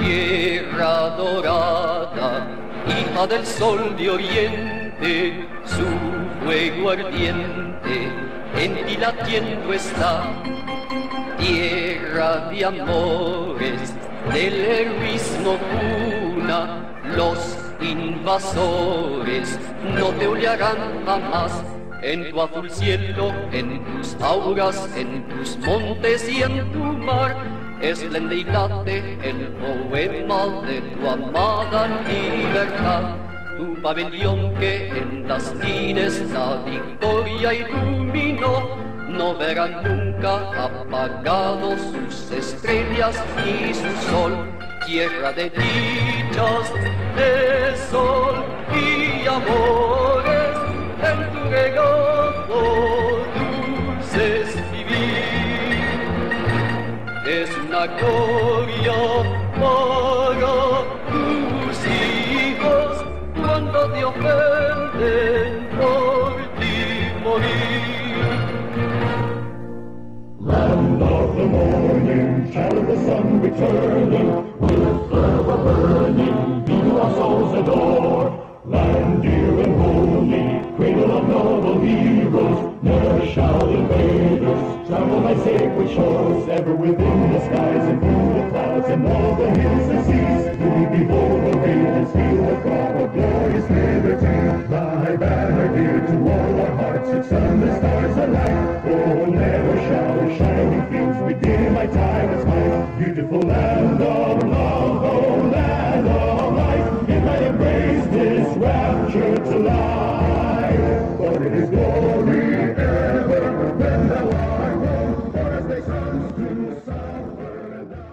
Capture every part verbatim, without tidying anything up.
Tierra dorada, hija del sol de oriente, su fuego ardiente en ti latiendo está. Tierra de amores, del heroísmo cuna, los invasores no te hollarán jamás. En tu azul cielo, en tus auras, en tus montes y en tu mar, esplende y late el poema de tu amada libertad. Tu pabellón que en las lires la victoria iluminó, no verán nunca apagados sus estrellas ni su sol. Tierra de dichas, de sol y amores, en tu regazo dulces vivir. Es una gloria para tus hijos cuando te ofenden por ti morir. Land of the morning, child of the sun returning, with fervor burning, you our souls adore. Land dear and holy, cradle of noble heroes, never shall invaders travel thy sacred shores. Ever within the skies and through the clouds and all the hills and seas, we behold the radiance, feel the throb of glorious liberty. Thy banner dear to all our hearts, its sun the stars alight. Oh, never shall the shining fields begin my tyrant's might. Beautiful land of love, oh land of life, in thy embrace this rapture to life. For it is glory ever when thou art home, for as thy sons do suffer and die.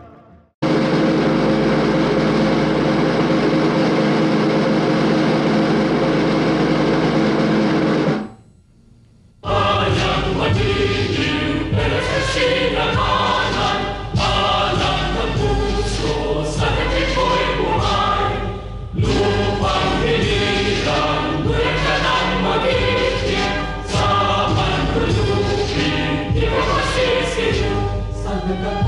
Lupang Hinirang, buhay ka ng magiging, sa man